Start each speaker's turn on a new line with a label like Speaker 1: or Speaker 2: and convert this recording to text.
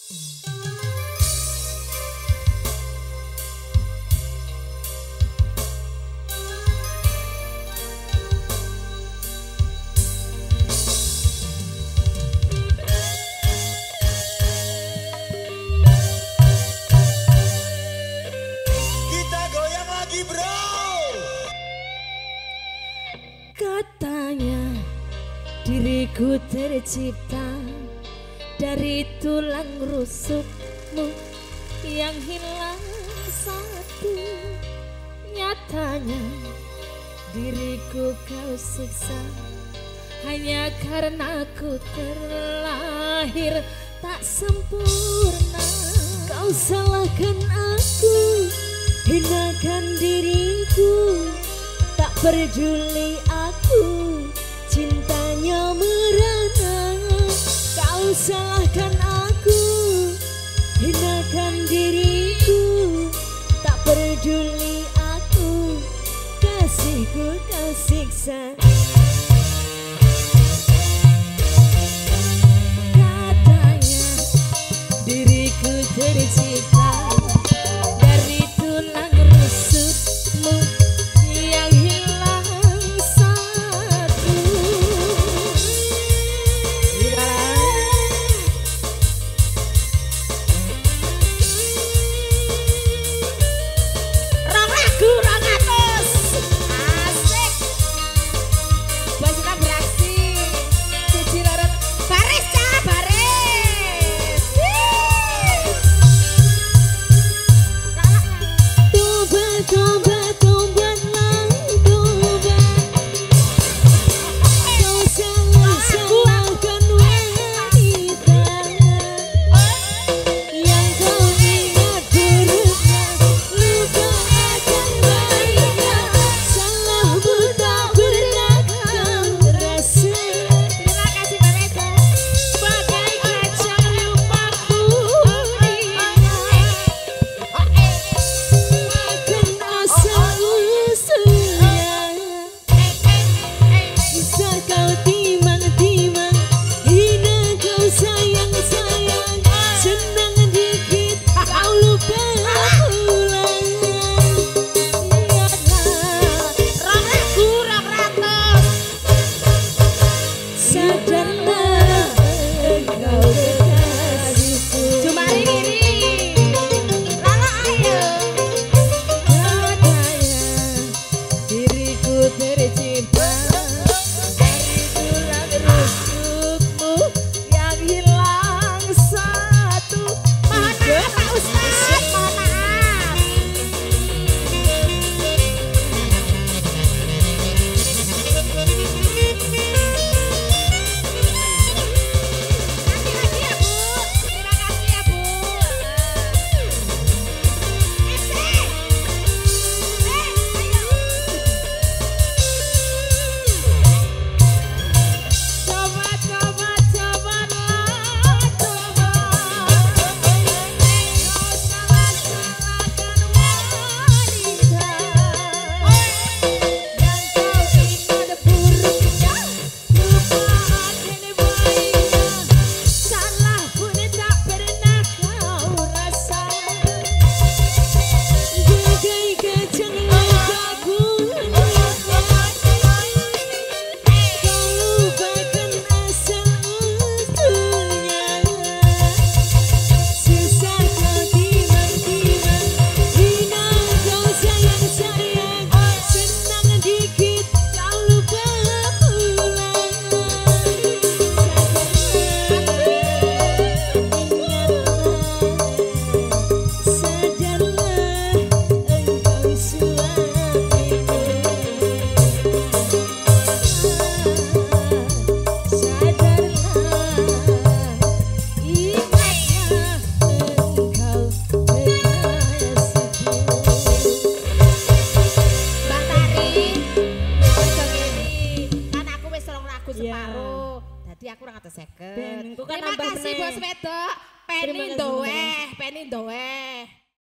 Speaker 1: Katanya diriku tercipta dari tulang rusukmu yang hilang satu. Nyatanya diriku kau siksa hanya karena ku terlahir tak sempurna. Kau salahkan aku, hinakan diriku, tak peduli aku, cintanya merana. Kau salahkan aku, hinakan diriku, tak peduli aku, kasihku kau siksa. Katanya diriku tercipta dari tulang rusukmu yang hilang satu. Rong lagu 200 asik. Bosna beraksi siji loro baris ca baris. Tobat tobat kau salahkan wanita yang kau ingat buruknya, luka akan baiknya, salahmu tak pernah kau rasa. Terima kasih mereka bagai kaca lupaku makan asal usulnya. Bisa kau timang-timang, hina kau sayang-sayang, senang dikit kau lupa pulang. Sadarlah engkau kekasihku. Cuma ini Lala ayo. Katanya diriku tercipta dari tulang rusukmu yang hilang satu. Mohon maaf Pak Ustaz, mohon maaf. Kasih lagi ya Bu, terima kasih ya Bu. Separuh, jadi aku orang atas second. Terima kasih Bos Wedok, Penny Doeh.